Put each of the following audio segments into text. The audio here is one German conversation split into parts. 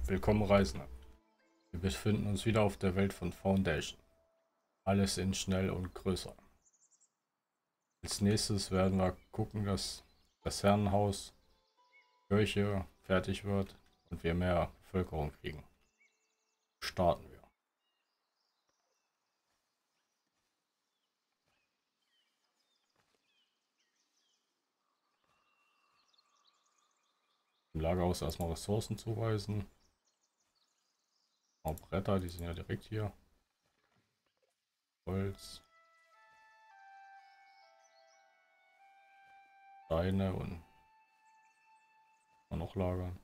Willkommen Reisende. Wir befinden uns wieder auf der Welt von Foundation. Alles in schnell und größer. Als nächstes werden wir gucken, dass das Herrenhaus, Kirche fertig wird und wir mehr Bevölkerung kriegen. Starten wir. Im Lagerhaus erstmal Ressourcen zuweisen. Auch Bretter, die sind ja direkt hier. Holz. Steine und noch lagern.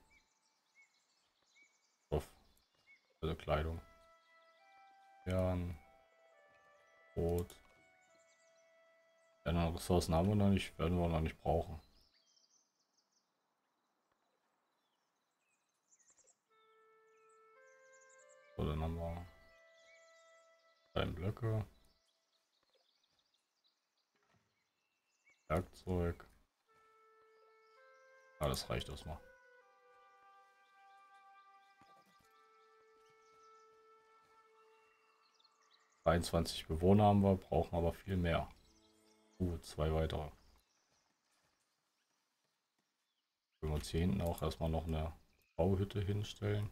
Stoff. Also Kleidung. Fern. Brot. Ja, Ressourcen haben wir noch nicht, werden wir noch nicht brauchen. So, dann haben wir Blöcke. Werkzeug. Ja, das reicht erstmal. 23 Bewohner haben wir, brauchen aber viel mehr. 2 weitere. Können wir uns hier hinten auch erstmal noch eine Bauhütte hinstellen.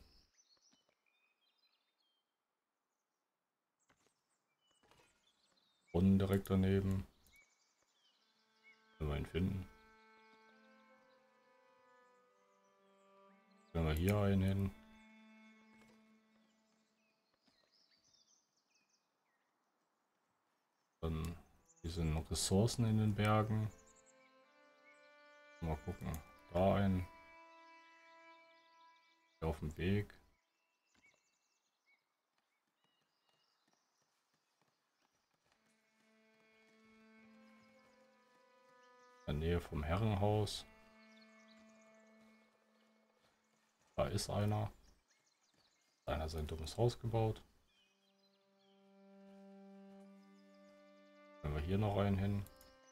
Brunnen direkt daneben. Wenn wir ihn finden. Wenn wir hier einen hin. Dann hier sind noch Ressourcen in den Bergen. Mal gucken. Da ein. Hier auf dem Weg. In der Nähe vom Herrenhaus. Da ist einer. Einer hat sein dummes Haus gebaut. Wenn wir hier noch einen hin.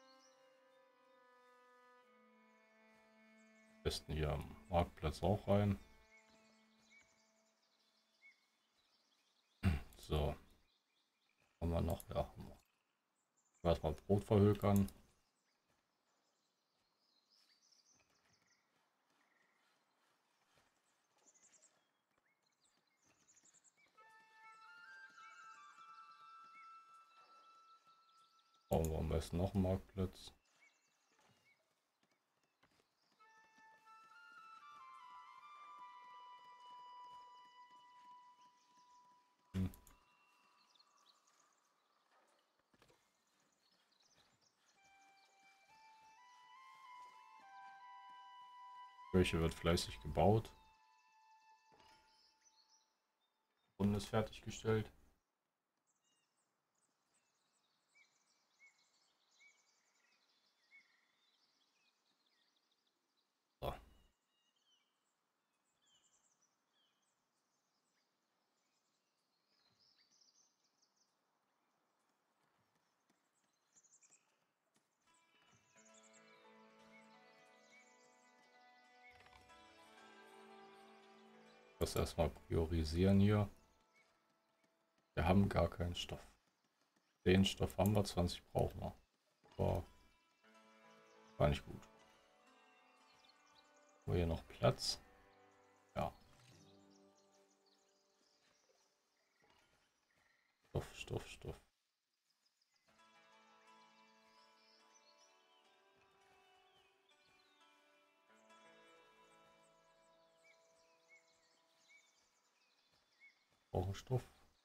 Am besten hier am Marktplatz auch rein. So. Haben wir noch? Ja. Erstmal Brot verhökern. Brauchen wir am besten noch einen Marktplatz. Kirche wird fleißig gebaut. Brunnen ist fertiggestellt. So. Das erstmal priorisieren hier. Wir haben gar keinen Stoff. 10 Stoff haben wir, 20 brauchen wir. Aber war nicht gut. Haben wir hier noch Platz? Ja. Stoff. Brauchen Stoff.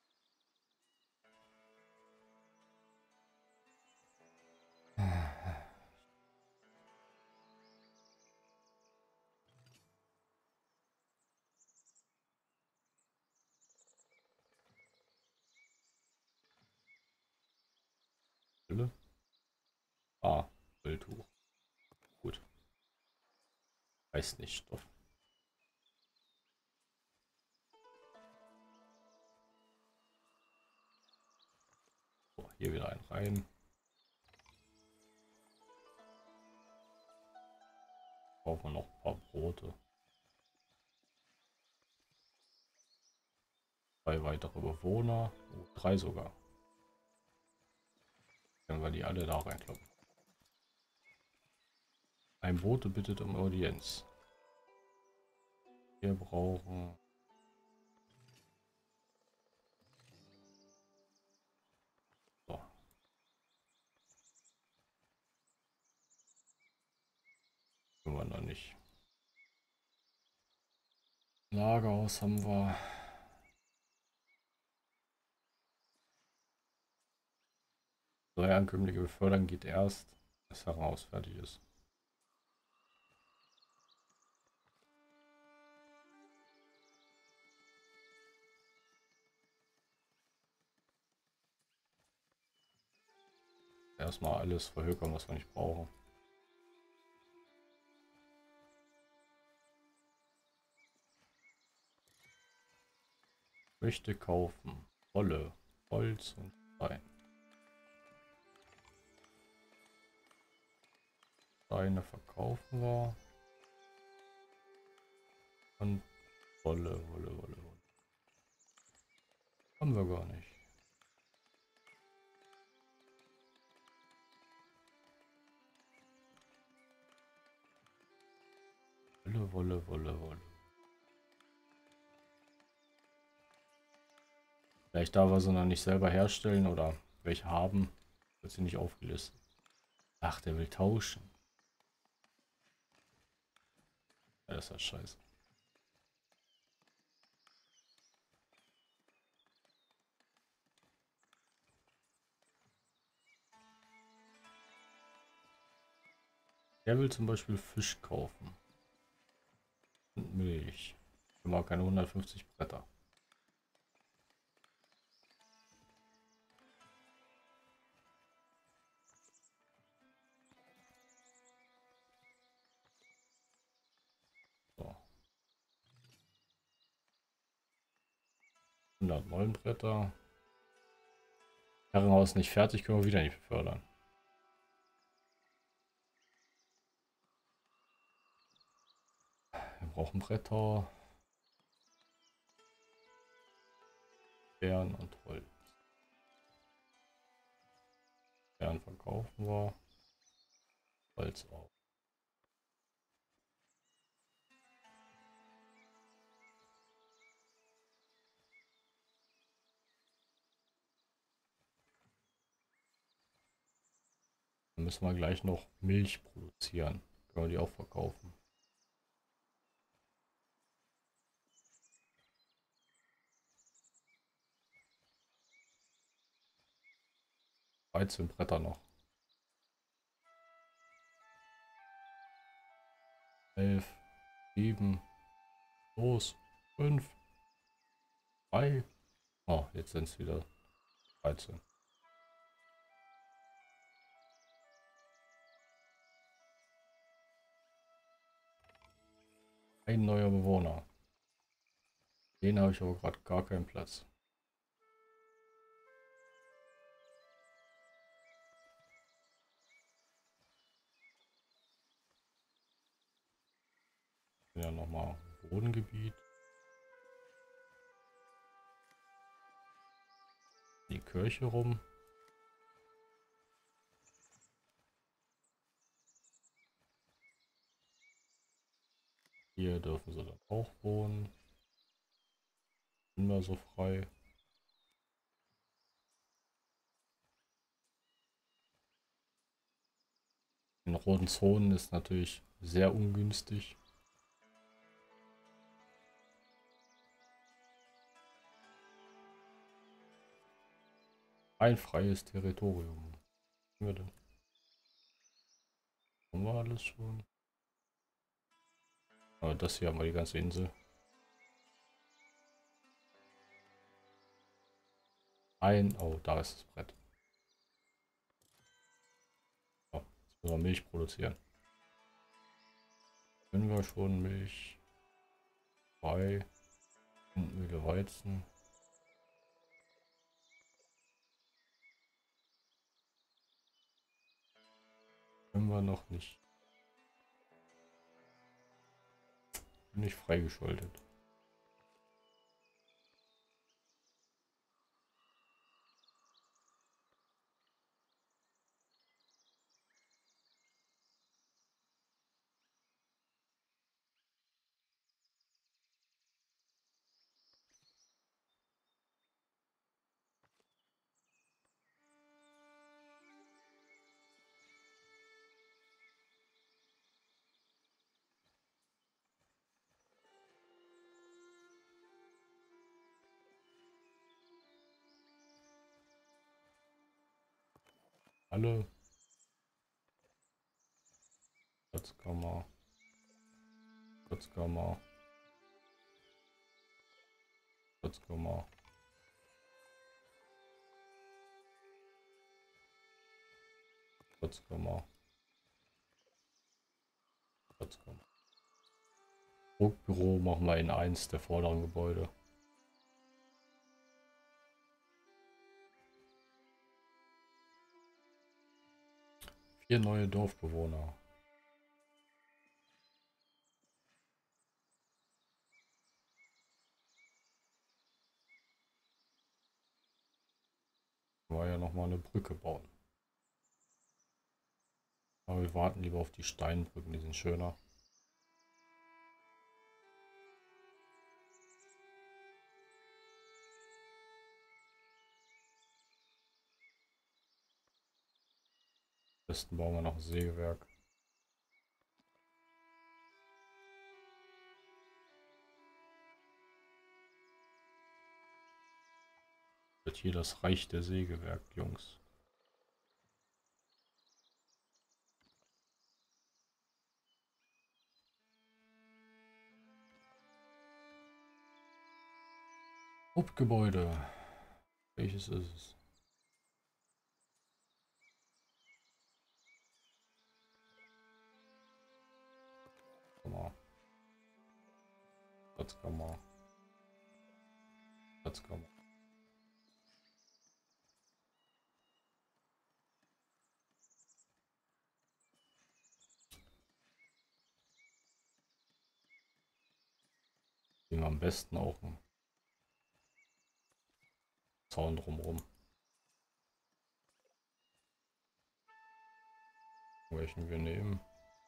Hülle. Ah, Mülltuch. Gut. Heißt nicht Stoff. So, hier wieder ein rein. Brauchen wir noch ein paar Brote. 2 weitere Bewohner. Oh, 3 sogar. Können wir die alle da reinkloppen. Ein Bote bittet um Audienz. Wir brauchen... So. Können wir noch nicht. Lagerhaus haben wir. Neuankömmlinge befördern geht erst, bis heraus fertig ist. Erstmal alles verhökern, was wir nicht brauchen. Möchte kaufen Wolle, Holz und Stein. Steine verkaufen wir. Und Wolle. Haben wir gar nicht. Wolle. Vielleicht da wir sie noch nicht selber herstellen oder welche haben, wird sie nicht aufgelistet. Ach, der will tauschen. Ja, das ist ja scheiße. Der will zum Beispiel Fisch kaufen. Und Milch. Ich mag keine 150 Bretter. So. 109 Bretter. Herrenhaus nicht fertig, können wir wieder nicht befördern. Wir brauchen Bretter. Bären und Holz. Bären verkaufen wir. Holz auch. Dann müssen wir gleich noch Milch produzieren. Können wir die auch verkaufen. Bretter noch. 11, 7, los, 5, 3. Oh, jetzt sind es wieder 13. Ein neuer Bewohner. Den habe ich aber gerade gar keinen Platz. Ja, nochmal Wohngebiet. Die Kirche rum. Hier dürfen sie dann auch wohnen. Immer so frei. In roten Zonen ist natürlich sehr ungünstig. Ein freies Territorium. Was haben wir denn? Haben wir alles schon? Aber das hier haben wir die ganze Insel. Oh, da ist das Brett. So, jetzt müssen wir Milch produzieren. Können wir schon Milch? 2. Windmühle Weizen. Können wir noch nicht. Bin nicht freigeschaltet. alle. Schatzkammer. Schatzkammer. Schatzkammer. Schatzkammer. Schatzkammer. Druckbüro machen wir in eins der vorderen Gebäude. Vier neue Dorfbewohner. War ja noch mal eine Brücke bauen. Aber wir warten lieber auf die Steinbrücken, die sind schöner. Am besten bauen wir noch ein Sägewerk. Wird hier das Reich der Sägewerk, Jungs. Hauptgebäude. Welches ist es? Schatzkammer. Schatzkammer. Nehmen wir am besten auch einen Zaun drumherum. Welchen wir nehmen.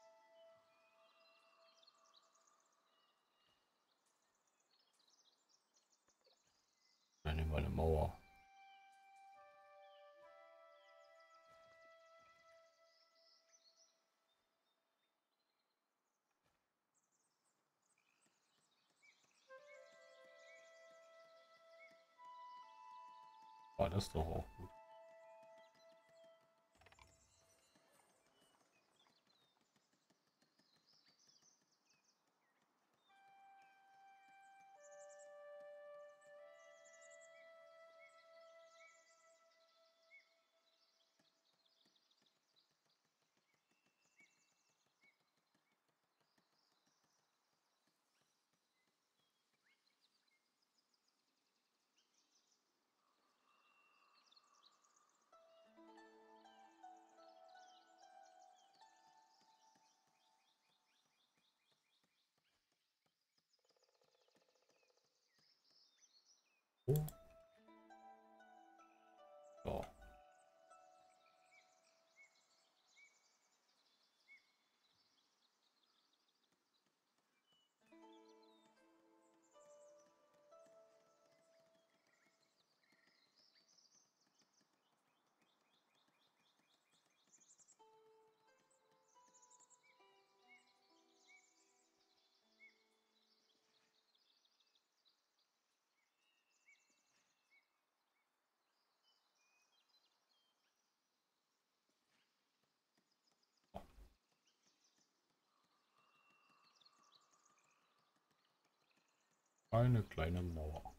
Dann nehmen wir eine Mauer. Ah, das ist doch auch gut. Oh. So. Eine kleine Mauer.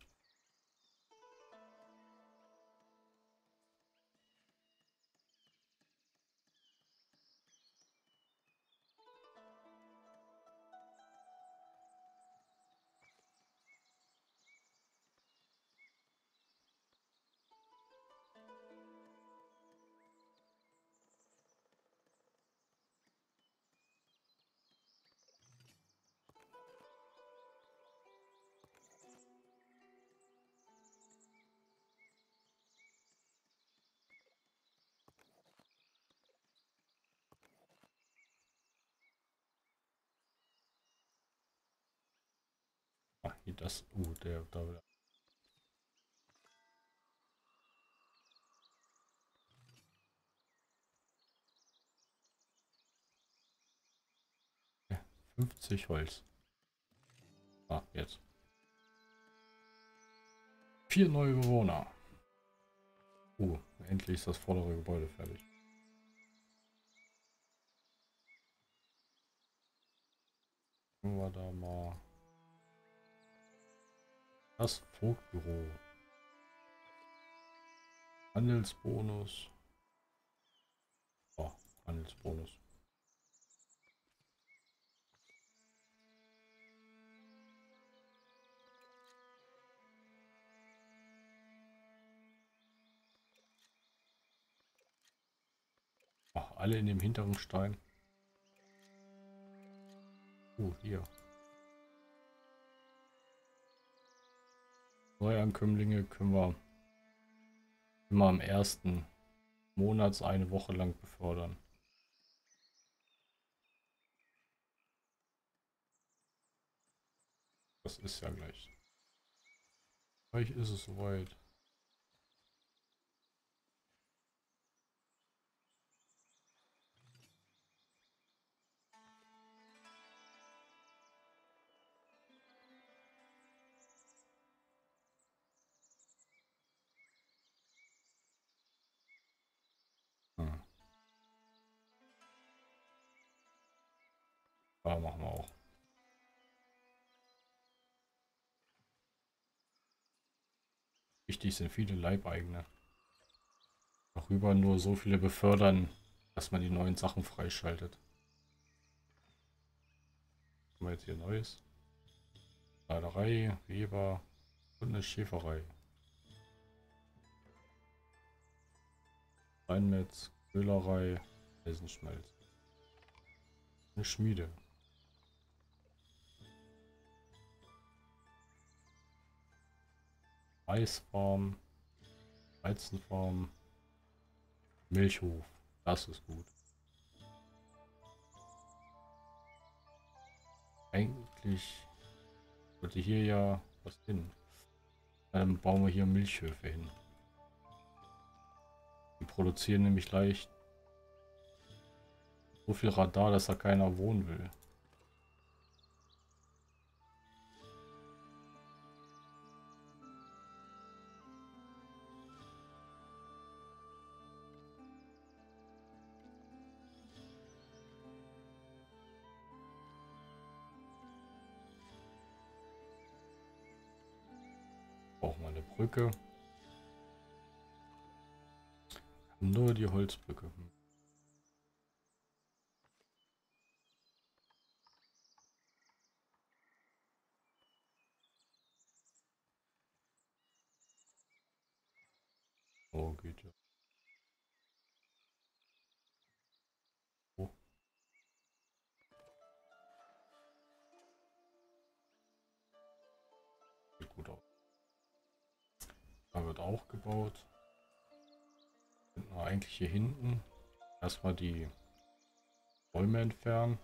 Ach, hier das. Der da wieder. Ja, 50 Holz. Ah, jetzt. 4 neue Bewohner. Endlich ist das vordere Gebäude fertig. Gucken wir da mal. Das Vogtbüro. Handelsbonus. Oh, Handelsbonus. Ach, alle in dem hinteren Stein. Hier. Neuankömmlinge können wir immer am ersten Monats eine Woche lang befördern. Das ist ja gleich. Gleich ist es soweit. Hm. Ja, machen wir auch. Wichtig sind viele Leibeigene. Darüber nur so viele befördern, dass man die neuen Sachen freischaltet. Haben wir jetzt hier Neues? Schneiderei, Weber und eine Schäferei. Steinmetz, Köhlerei, Eisenschmelz. Eine Schmiede. Eisfarm, Weizenfarm, Milchhof. Das ist gut. Eigentlich sollte hier ja was hin. Bauen wir hier Milchhöfe hin. Die produzieren nämlich leicht so viel Radar, dass da keiner wohnen will. Brauchen wir eine Brücke. Nur die Holzbrücke. Oh, geht ja. Oh, sieht gut aus. Da wird auch gebaut. Sind wir eigentlich hier hinten. Erstmal die Bäume entfernen.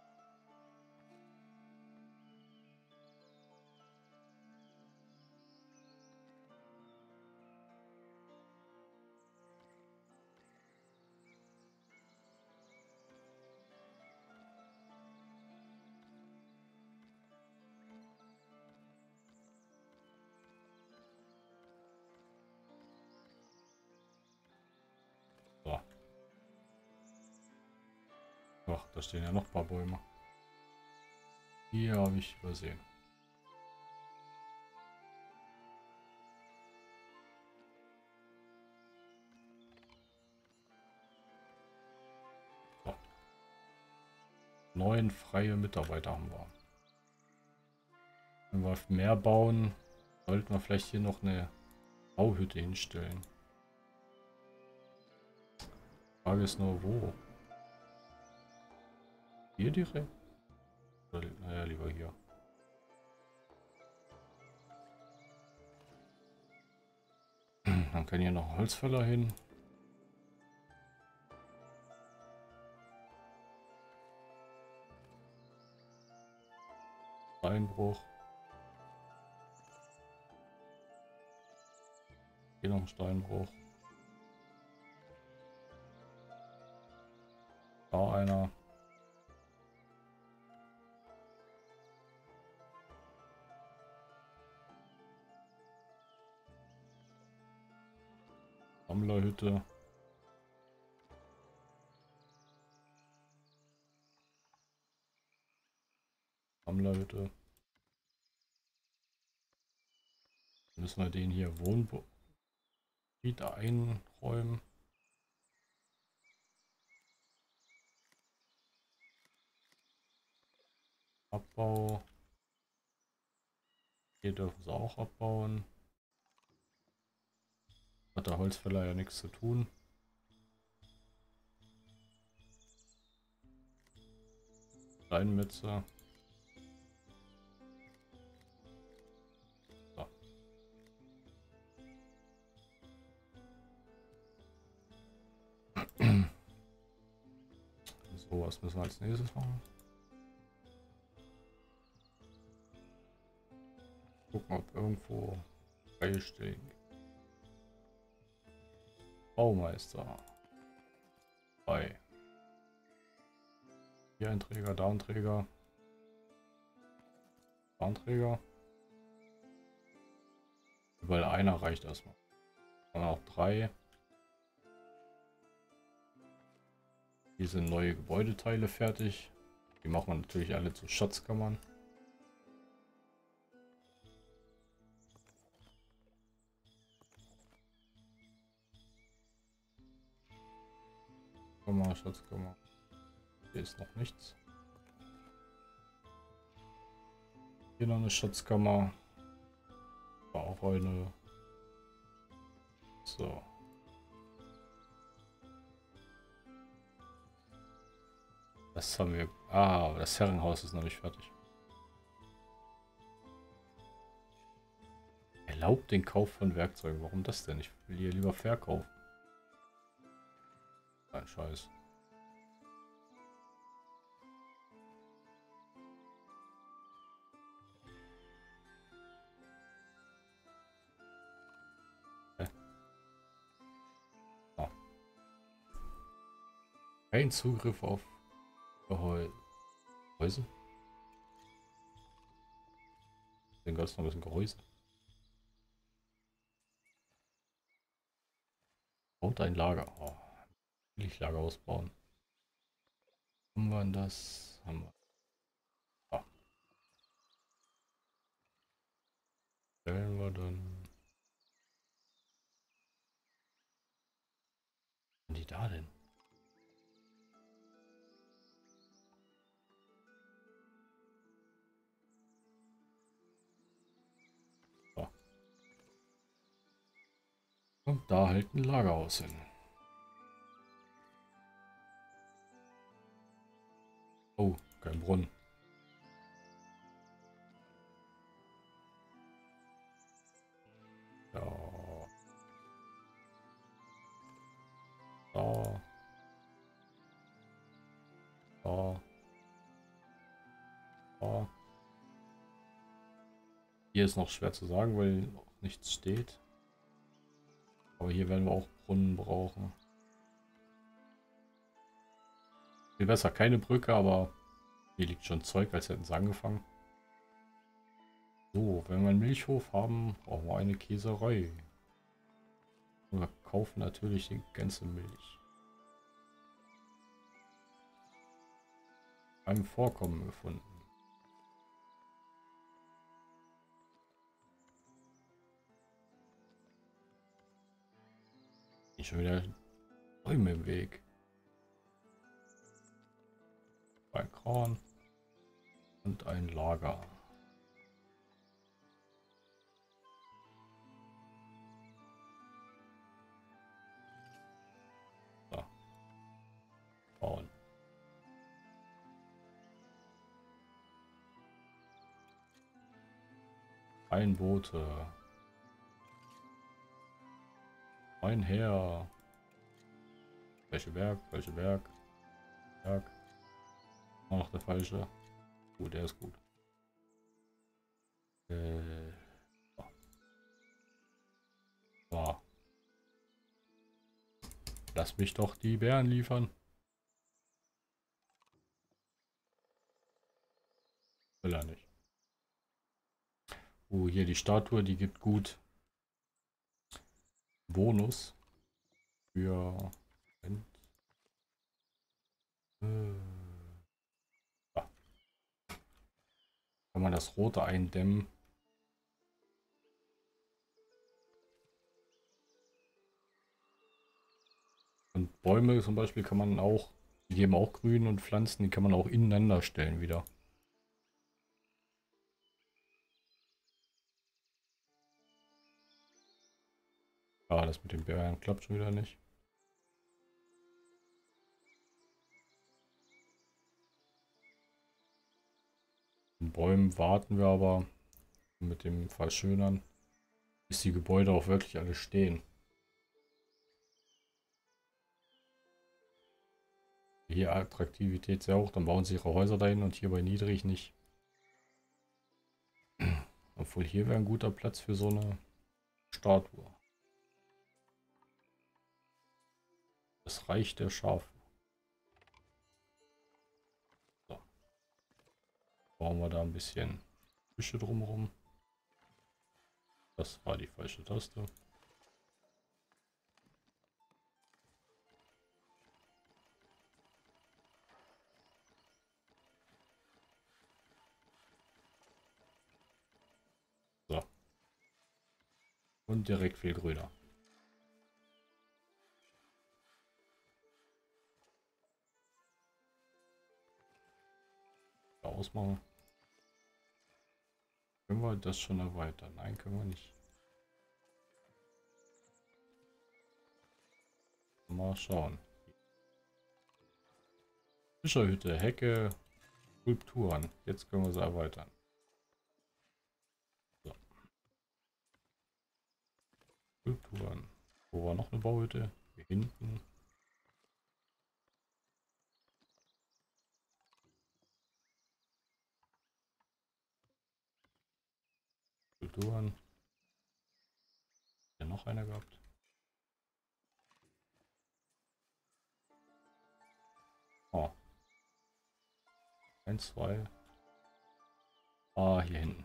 So. Ach, da stehen ja noch ein paar Bäume. Hier habe ich übersehen. So. 9 freie Mitarbeiter haben wir. Wenn wir mehr bauen, sollten wir vielleicht hier noch eine Bauhütte hinstellen. Die Frage ist nur, wo? Hier direkt? Oder, naja, lieber hier. Dann kann hier noch Holzfäller hin. Steinbruch. Hier noch ein Steinbruch. Da einer. Sammlerhütte. Bauernhütte. Müssen wir den hier Wohngebiet einräumen. Abbau. Hier dürfen sie auch abbauen. Hat der Holzfäller ja nichts zu tun. Steinmetze. So. So, was müssen wir als nächstes machen? Gucken, ob irgendwo Reihe stehen. Baumeister. 2. Hier ein Träger, da ein Träger. Da ein Träger. Weil einer reicht erstmal. Dann auch 3. Hier sind neue Gebäudeteile fertig. Die machen wir natürlich alle zu Schatzkammern. Schatzkammer. Hier ist noch nichts. Hier noch eine Schatzkammer. War auch eine. So. Das haben wir. Ah, aber das Herrenhaus ist noch nicht fertig. Erlaubt den Kauf von Werkzeugen. Warum das denn? Ich will hier lieber verkaufen. Ein Scheiß. Ah. Kein Zugriff auf Gehäuse. Den ganz noch ein bisschen Gehäuse. Baut ein Lager. Oh, will ich Lager ausbauen. Haben wir das? Haben wir. Ah. Stellen wir dann. Was sind die da denn? So. Und da halt ein Lagerhaus hin. Oh, kein Brunnen. Ja. Da. Da. Da. Hier ist noch schwer zu sagen, weil noch nichts steht. Aber hier werden wir auch Brunnen brauchen. Viel besser, keine Brücke, aber hier liegt schon Zeug, als hätten sie angefangen. So, wenn wir einen Milchhof haben, brauchen wir eine Käserei. Und wir kaufen natürlich die ganze Milch. Beim Vorkommen gefunden. Nicht schon wieder Bäume im Weg. Ein Kran und ein Lager. So. Bauen. Einboote. Ein Heer. Welche Berg? Welche Berg? Berg. Auch noch der falsche. Gut, der ist gut. So. So. Lass mich doch die Bären liefern. Will er nicht. Hier die Statue, die gibt gut Bonus für Kann man das Rote eindämmen. Und Bäume zum Beispiel kann man auch, die geben auch Grün, und Pflanzen, die kann man auch ineinander stellen wieder. Ah, das mit den Bären klappt schon wieder nicht. In Bäumen warten wir aber mit dem Verschönern, bis die Gebäude auch wirklich alle stehen. Hier Attraktivität sehr hoch, dann bauen sie ihre Häuser dahin, und hier bei niedrig nicht. Obwohl hier wäre ein guter Platz für so eine Statue. Das Reich der Schafe. So. Bauen wir da ein bisschen Fische drumherum. Das war die falsche Taste. So. Und direkt viel grüner. Da ausmachen. Können wir das schon erweitern? Nein, können wir nicht. Mal schauen. Fischerhütte, Hecke, Skulpturen. Jetzt können wir sie erweitern. So. Skulpturen. Wo war noch eine Bauhütte? Hier hinten. Skulpturen. Hier noch einer gehabt. Oh. 1, 2. Ah, hier hinten.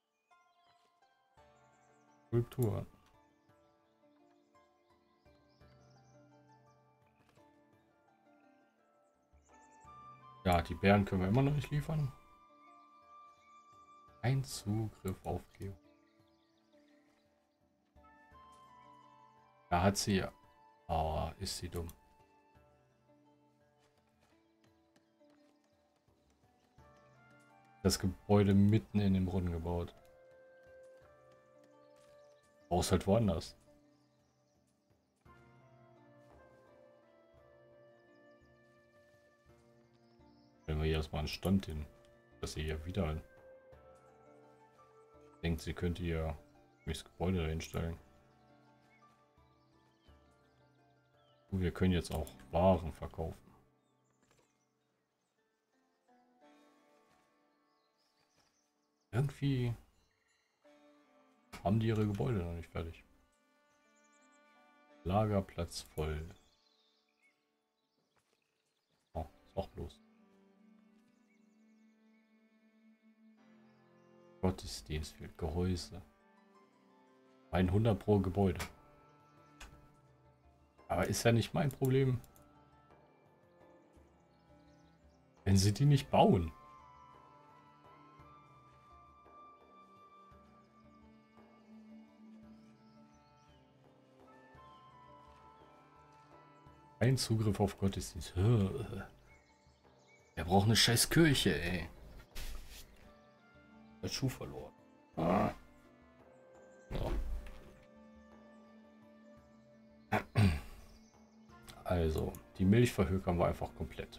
Skulpturen. Ja, die Bären können wir immer noch nicht liefern. Ein Zugriff aufgeben. Da hat sie. Ah, ist sie dumm. Das Gebäude mitten in den Brunnen gebaut. Brauchst halt woanders. Wenn wir hier erstmal einen Stand hin, dass sie hier wieder denkt, sie könnte hier das Gebäude dahin stellen. Und wir können jetzt auch Waren verkaufen. Irgendwie haben die ihre Gebäude noch nicht fertig. Lagerplatz voll. Oh, ist auch bloß. Gottesdienst für Gehäuse. 100 pro Gebäude. Aber ist ja nicht mein Problem. Wenn sie die nicht bauen. Kein Zugriff auf Gottesdienst. Er braucht eine scheiß Kirche, ey. Der Schuh verloren. Ah. So. Also, die Milch verhökern wir einfach komplett.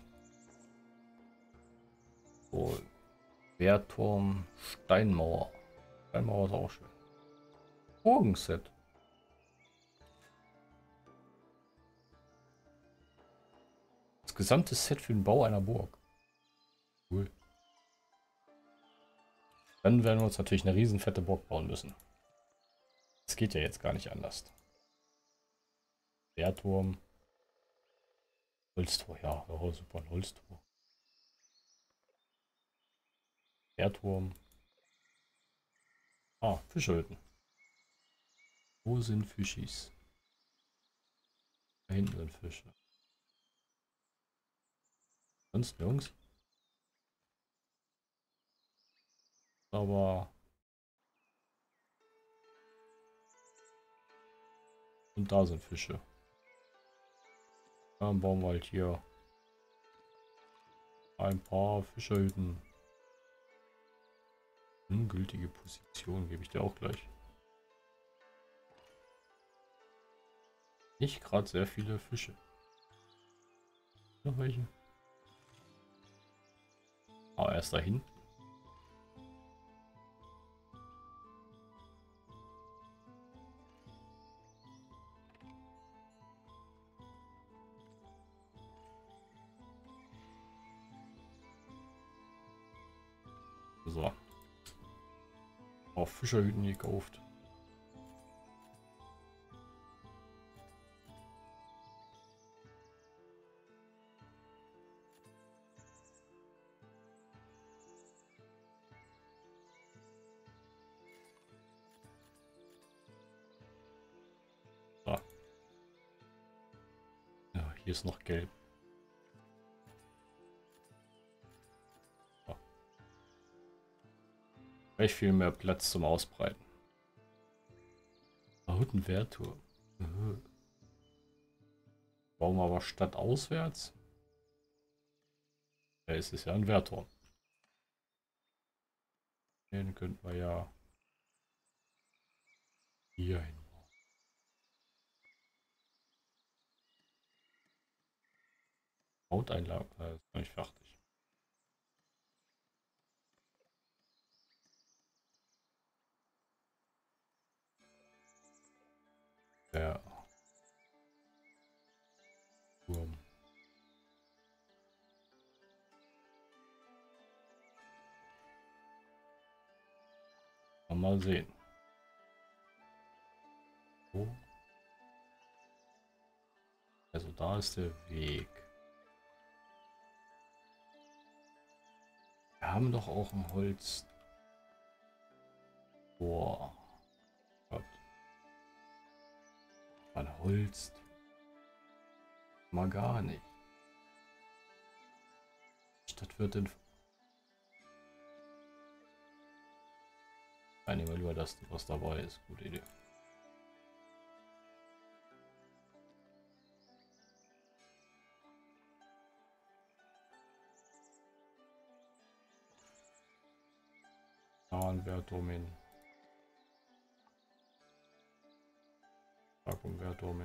So, Wehrturm, Steinmauer. Steinmauer ist auch schön. Burgenset. Das gesamte Set für den Bau einer Burg. Cool. Dann werden wir uns natürlich eine riesen fette Burg bauen müssen. Das geht ja jetzt gar nicht anders. Wehrturm. Holztor, ja, oh, super, ein Holztor. Wehrturm. Ah, Fischhütten. Wo sind Fischis? Da hinten sind Fische. Sonst nirgends. Aber und da sind Fische. Dann bauen wir halt hier ein paar Fischerhütten. Ungültige Position gebe ich dir auch gleich. Nicht gerade sehr viele Fische. Noch welche? Ah, erst dahin. So. Auf Fischerhüten gekauft. So. Ja, hier ist noch gelb. So. Echt viel mehr Platz zum Ausbreiten. Hüttenwehrturm. Bauen wir aber stadtauswärts. Da ist es ja ein Wehrturm. Den könnten wir ja hier hin. Hauteinlage, ist noch nicht fertig. Der Turm. Mal sehen. So. Also da ist der Weg. Wir haben doch auch ein Holz. Boah. Gott. Man holzt. Mal gar nicht. Stadt wird in. Nehmen wir lieber das, was dabei ist. Gute Idee. Wehrturm. Wehrturm.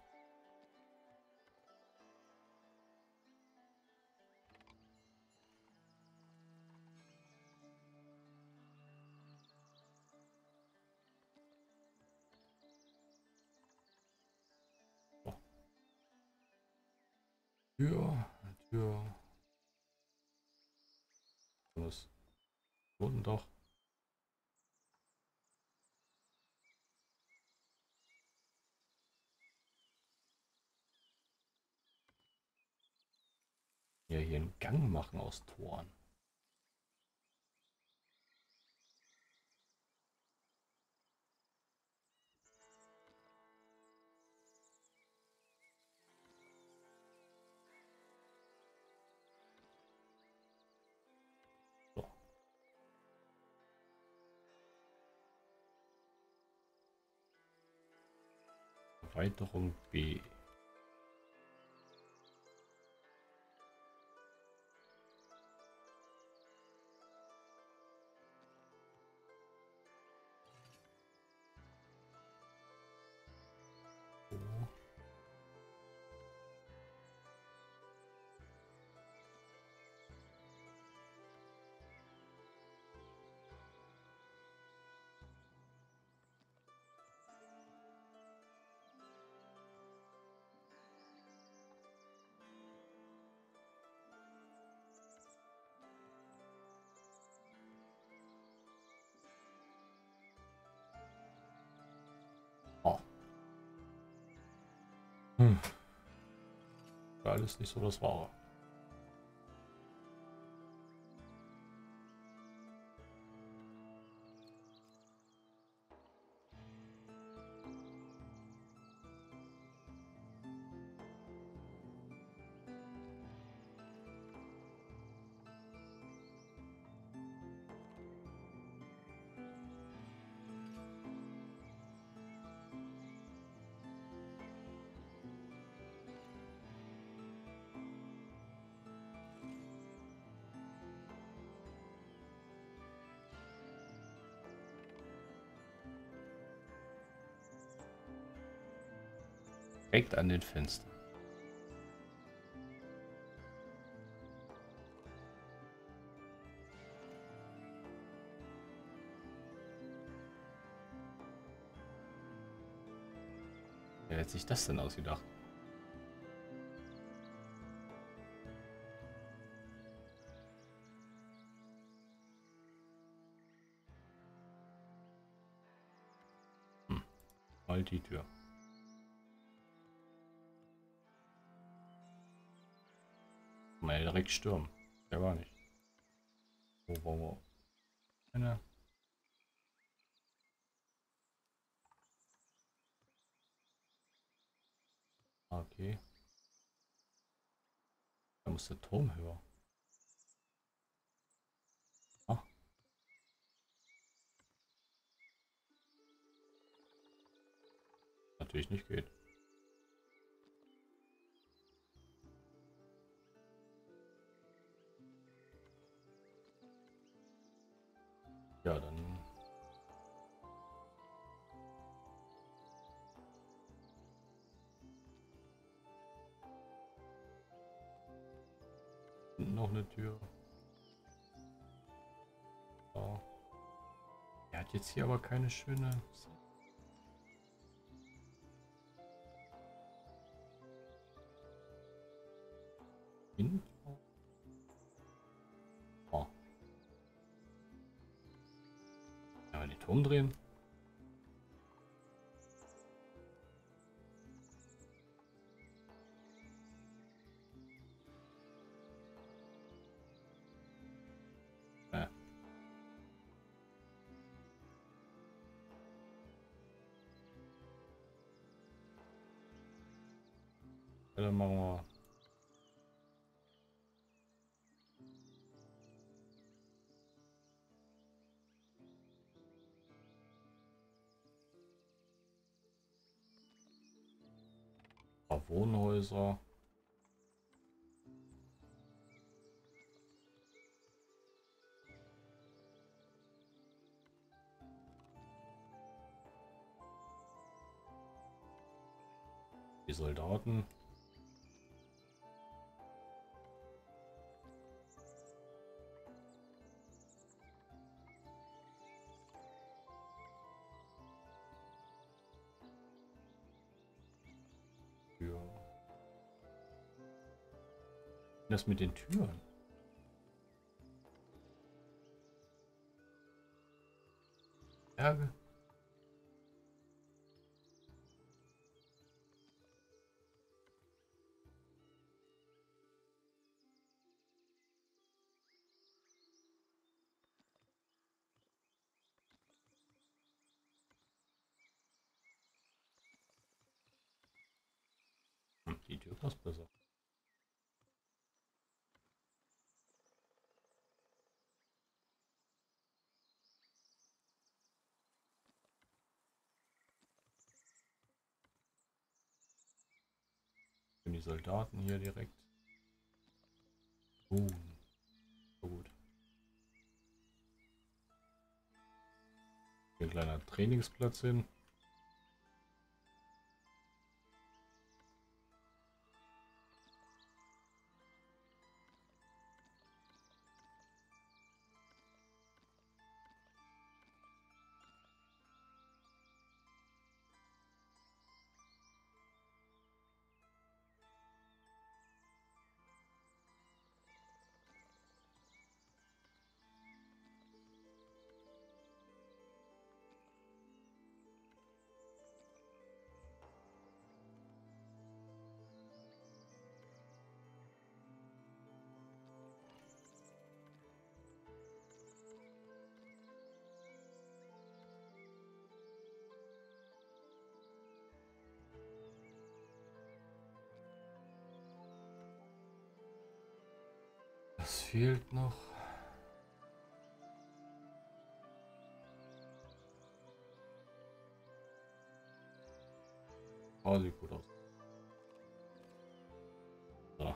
So. Tür. Das wurden doch. Ja, hier einen Gang machen aus Toren. So. Erweiterung B. So. Oh. Alles nicht so das Wahre. Direkt an den Fenstern. Wer hat sich das denn ausgedacht? Mal die Tür. Mal direkt stürmen. Der war nicht. Oh, wow, wow. Eine. Okay. Da muss der Turm höher. Ah. Natürlich nicht geht. Ja, dann. Hinten noch eine Tür. So. Er hat jetzt hier aber keine schöne. Hin? Oh. Ja, den Turm drehen. Ja. Dann machen wir. Ein paar Wohnhäuser. Die Soldaten. Tür. Das mit den Türen. Ärger. Die Tür passt besser. Für die Soldaten hier direkt. So gut. Hier ein kleiner Trainingsplatz hin. Was fehlt noch? Oh, sieht gut aus. So.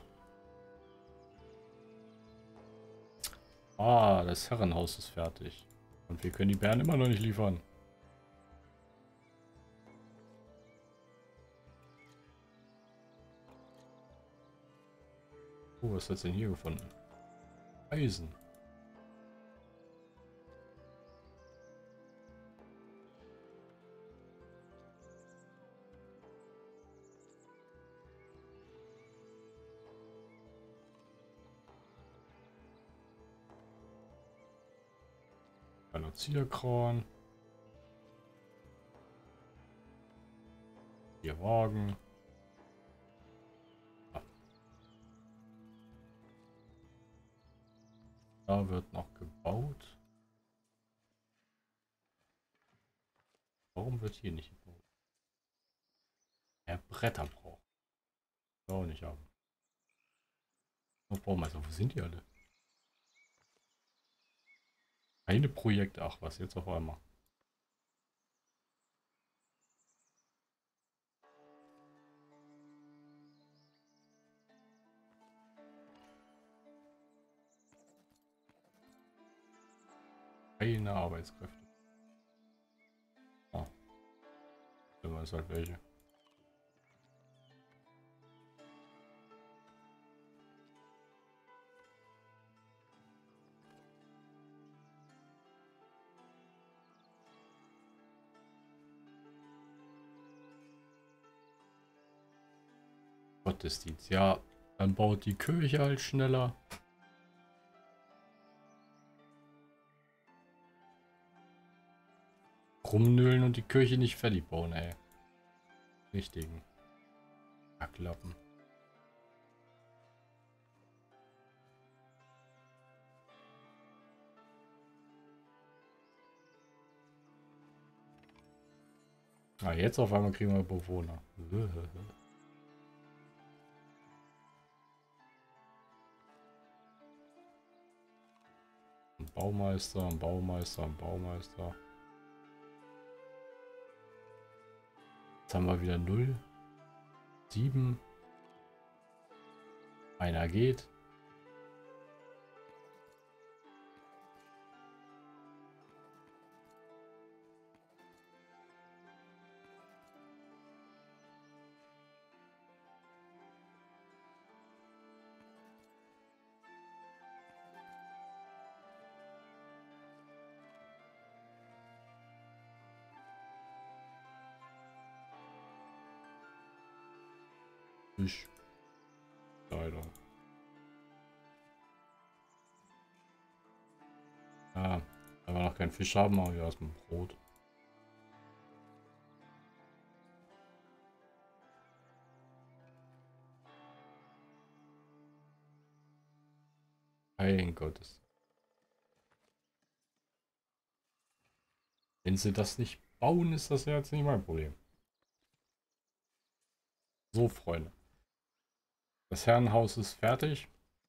Ah, das Herrenhaus ist fertig. Und wir können die Bären immer noch nicht liefern. Oh, was hat's denn hier gefunden? Eisen. Balancierkran. Hier Wagen. Ah. Da wird noch gebaut. Warum wird hier nicht gebaut? Er Bretter braucht. Auch nicht haben. Was brauchen wir also? Wo sind die alle? Keine Projekte. Ach was, jetzt auf einmal. Keine Arbeitskräfte. Ah, dann weiß halt welche. Gottesdienst. Ja, dann baut die Kirche halt schneller. Rumnölen und die Kirche nicht fertig bauen, ey. Richtigen. Klappen. Ah, jetzt auf einmal kriegen wir Bewohner. Ein Baumeister, ein Baumeister, ein Baumeister. Jetzt haben wir wieder 0. 7. Einer geht. Ich. Leider. Ja, wenn wir noch keinen Fisch haben, machen wir erstmal Brot. Mein Gott. Wenn sie das nicht bauen, ist das ja jetzt nicht mein Problem. So, Freunde. Das Herrenhaus ist fertig.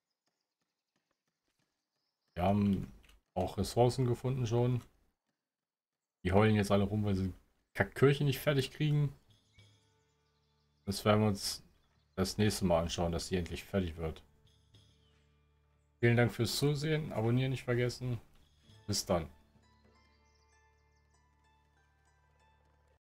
Wir haben auch Ressourcen gefunden schon. Die heulen jetzt alle rum, weil sie Kackkirche nicht fertig kriegen. Das werden wir uns das nächste Mal anschauen, dass sie endlich fertig wird. Vielen Dank fürs Zusehen. Abonnieren nicht vergessen. Bis dann.